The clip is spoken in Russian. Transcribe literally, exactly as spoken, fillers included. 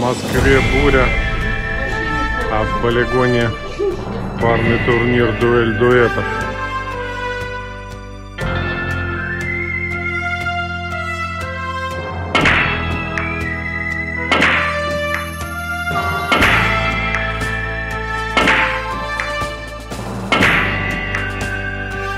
Москве буря, а в полигоне парный турнир дуэль дуэтов.